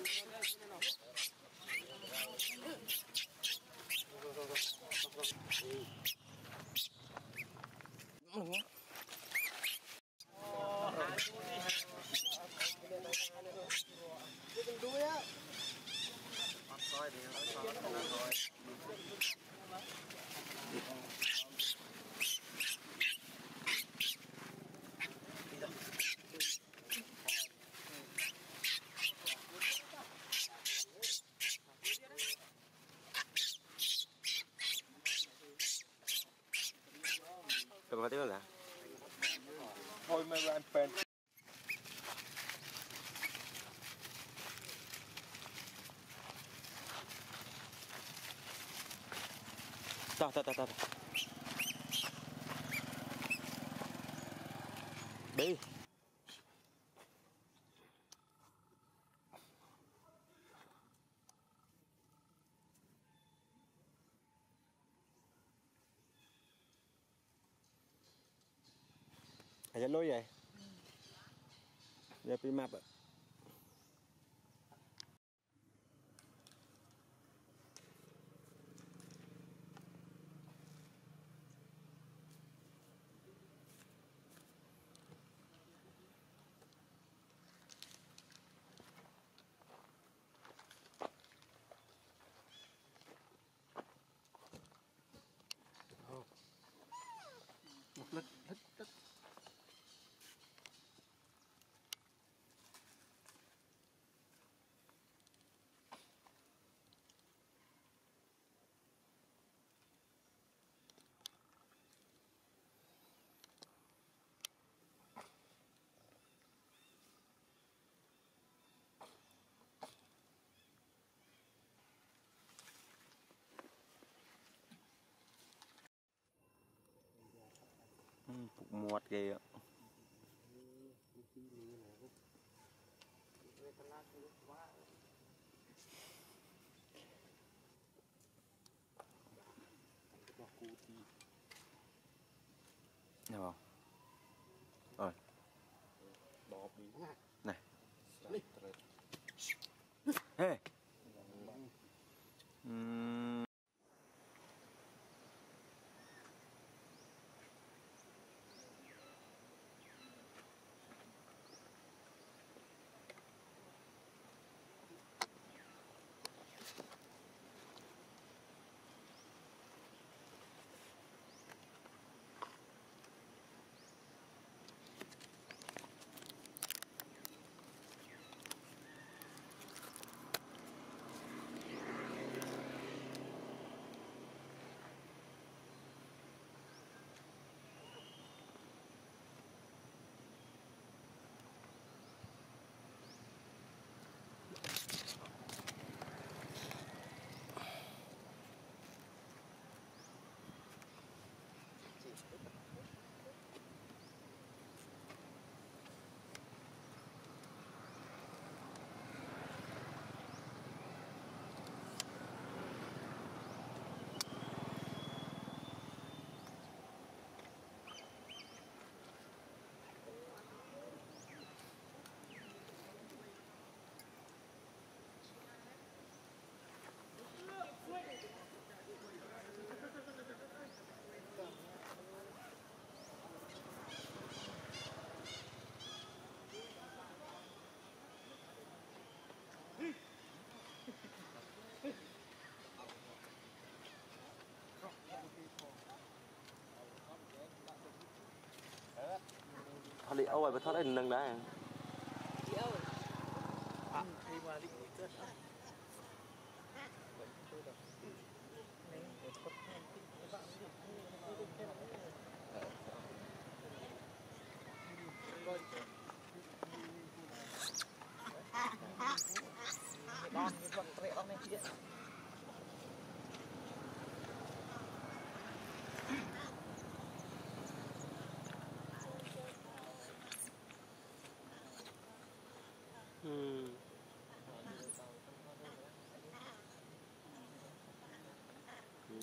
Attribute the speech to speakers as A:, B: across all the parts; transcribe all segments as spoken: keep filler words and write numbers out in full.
A: Đừng có tiếng là
B: thôi mày làm pen
A: ta ta ta ta đi à cho lối vậy giờ đi map ạ
B: một lít lít lít
A: phục muột kìa nào rồi này hey. uhm. Thôi đi ôi, thoát đây nâng đá.
B: à khi mà đi chết con cái vật rẻ lắm này kia
A: Ừ. Ừ.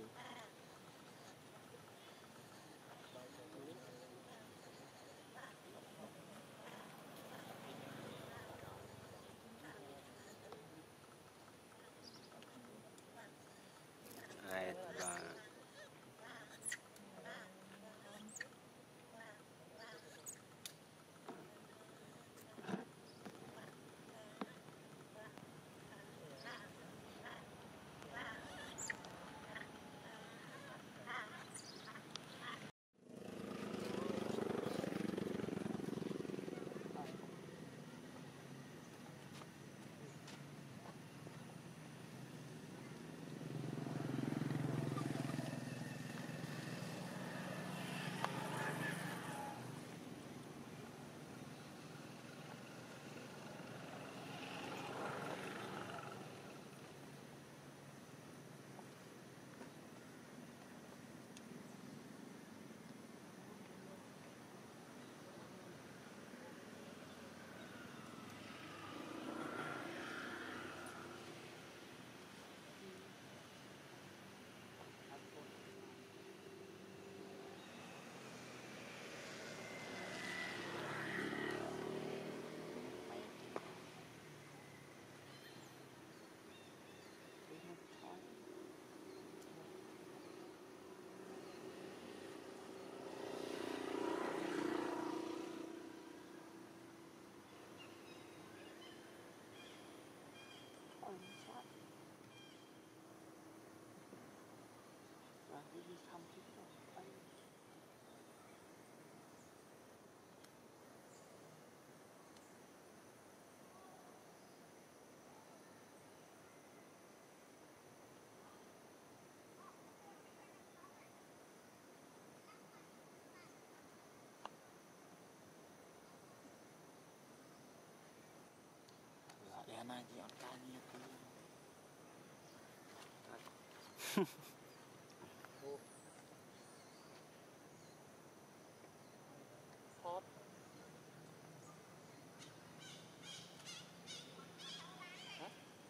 B: Dạ này thì ăn cay nhiều thứ. Hot. Hả?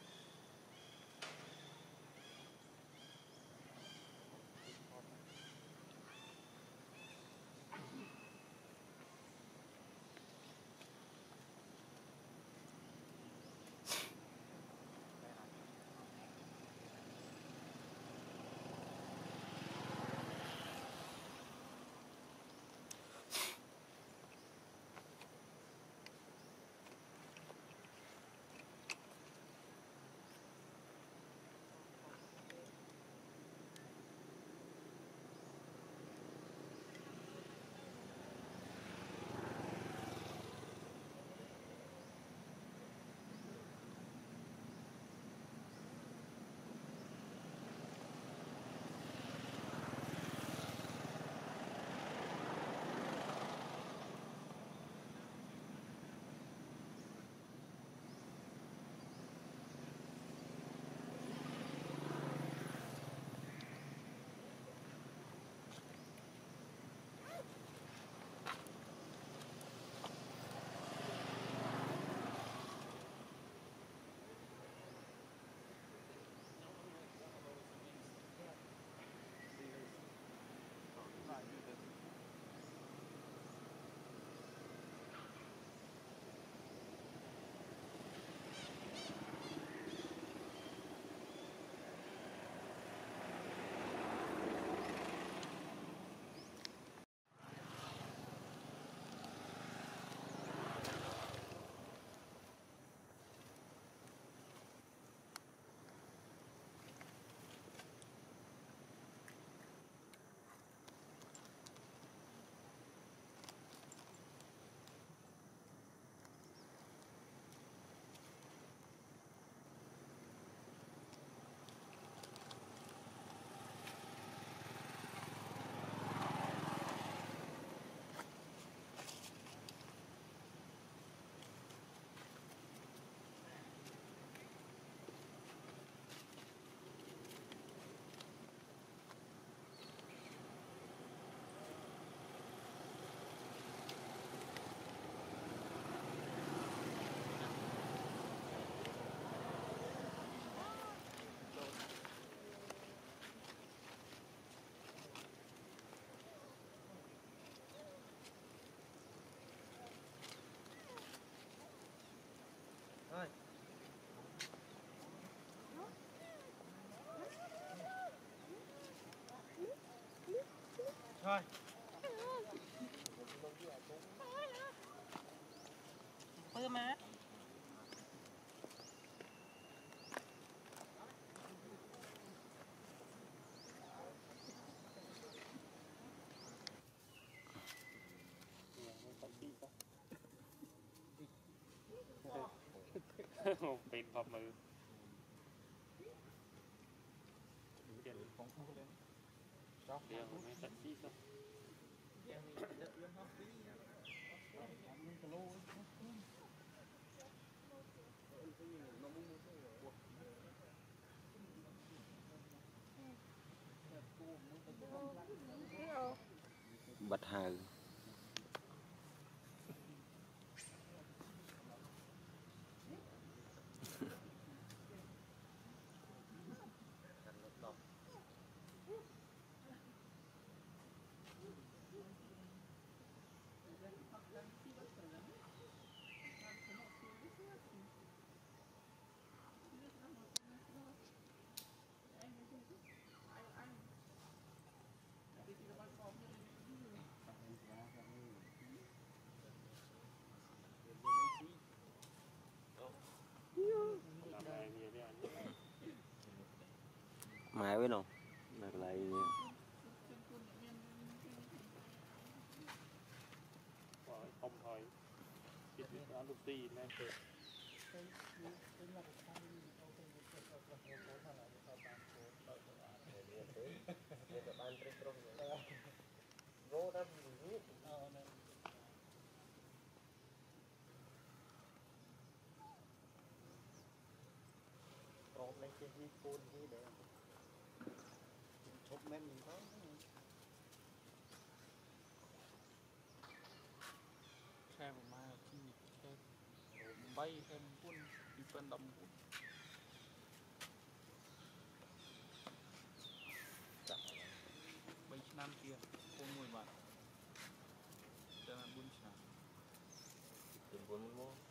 A: Thôi. Thôi. Bơ má.
C: เป็นพอมือเดี๋ยวผมเดี๋ยวไม่ตัดซี่ก็
A: บัดหาหมายไว้หนอหนักไร
C: không thôi cái chuyện đó lúc đi nên được
B: Ôm lấy cái phone đi để chụp men mình có
C: xe của mai chi xe bay thêm quân đi phân đầm quân bay năm kia con mùi bạn cho nên buôn sáng
A: đừng có muốn mua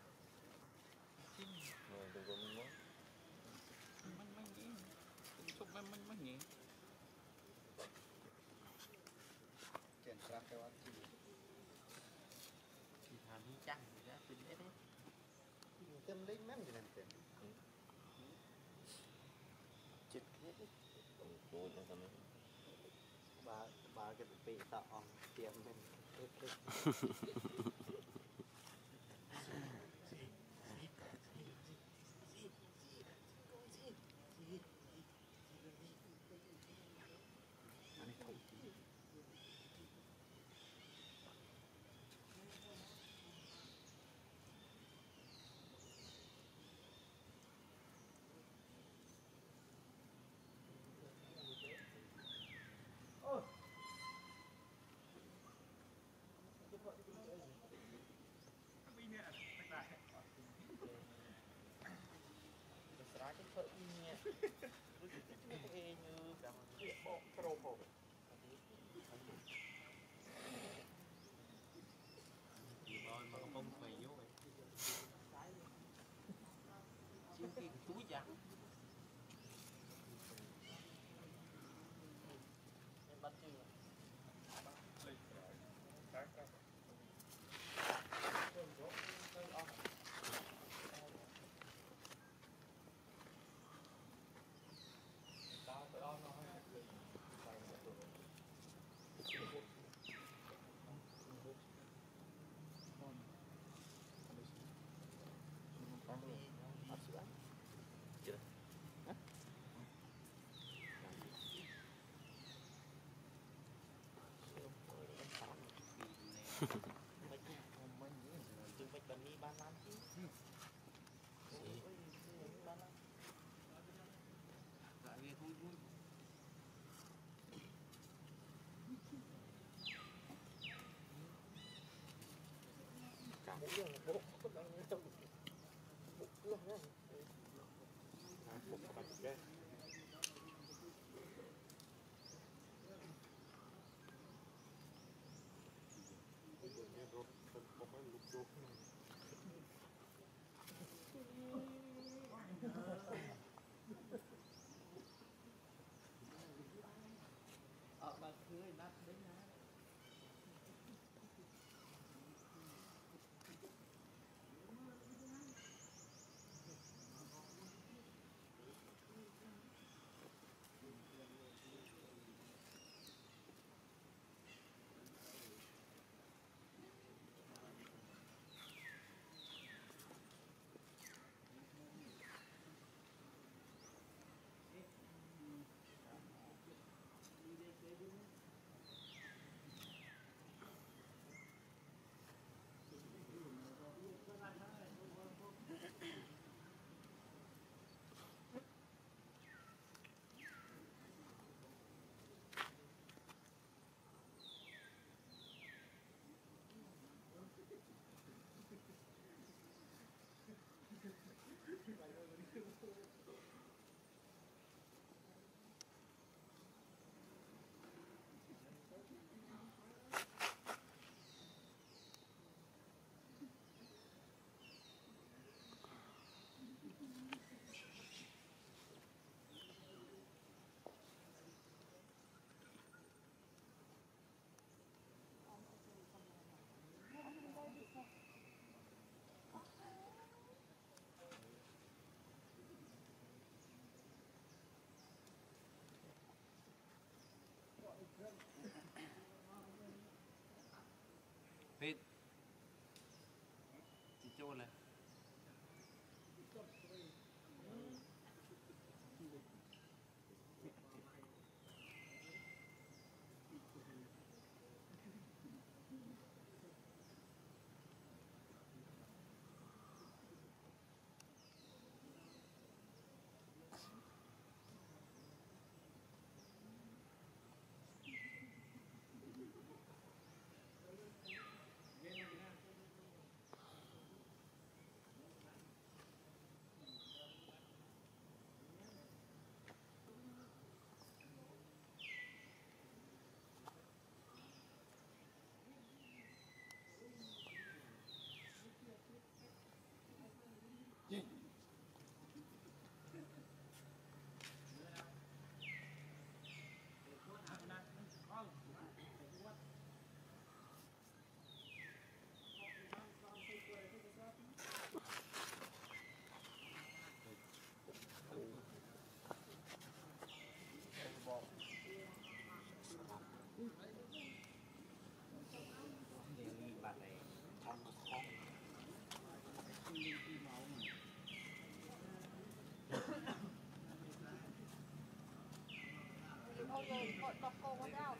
A: rồi đừng có muốn mua
C: mình mình nghĩ mình chụp mình mình mình nghĩ
B: chuyển ra cái what thì
C: thì thằng đi chăng thì ra tính đấy đấy
B: tâm linh mấy gì làm chuyện chết hết
A: cô cho tao
B: bà bà cái bị tạo on tiệm mình
C: ra cái thợ nghe như cả bộ pro bộ rồi mà không phải vô vậy chiêu kia túi giặc em bắt chưa
B: ở bà cưới nát đấy nè
C: trôn này
B: bạn này trong một con
D: Ôi rồi, gọi đọc cô có sao?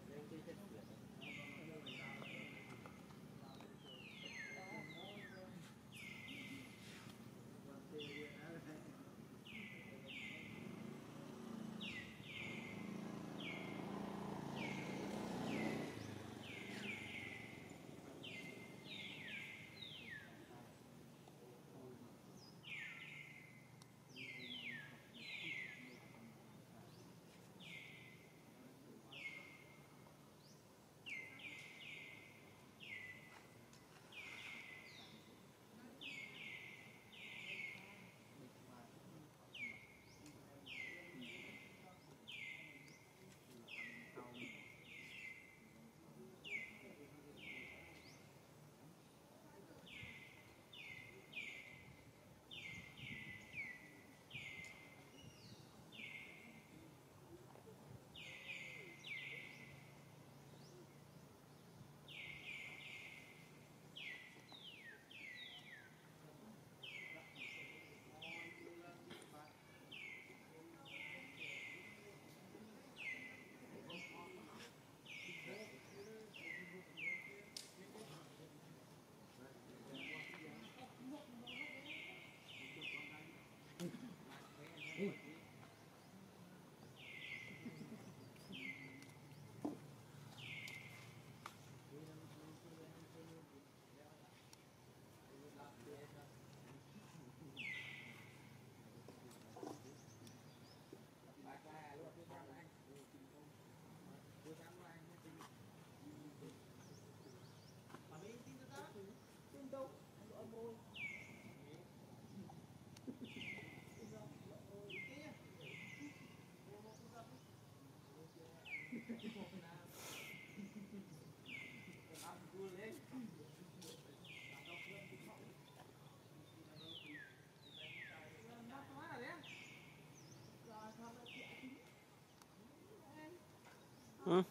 A: Ừ.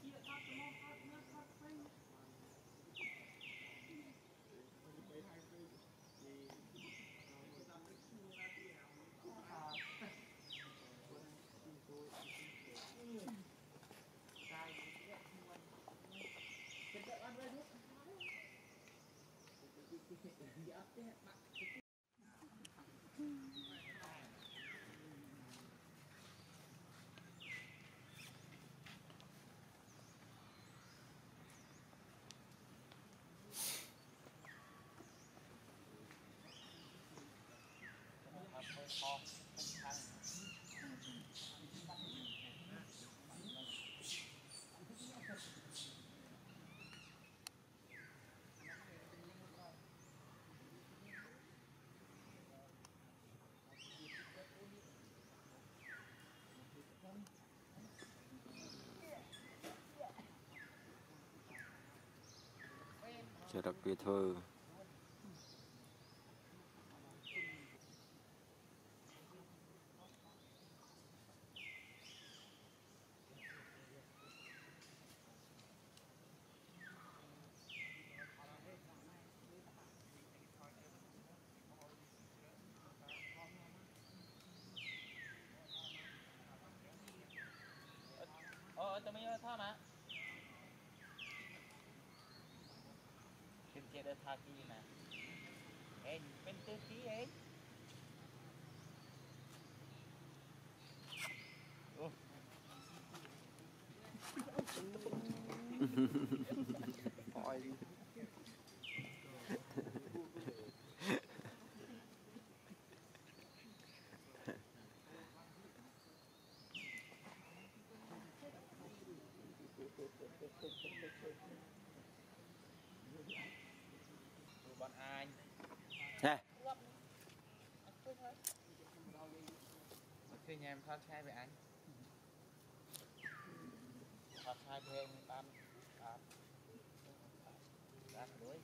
A: Chợ đặc biệt thôi.
C: rồi tụi mình thôi mà cái đó tha kia nè em bên tư ký em
A: Ôi.
C: bọn anh
A: Nè.
C: khi nhà em thoát sai với anh thoát sai với em tam tam tam đuối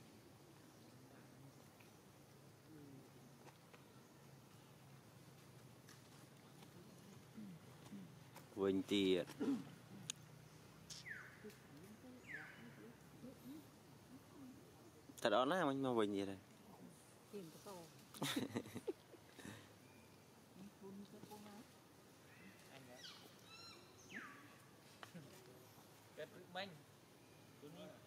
A: Quỳnh tiệt. Thật đó nó anh mà Quỳnh gì đây.
D: Tìm cái cầu.
C: anh đó kết bánh tụi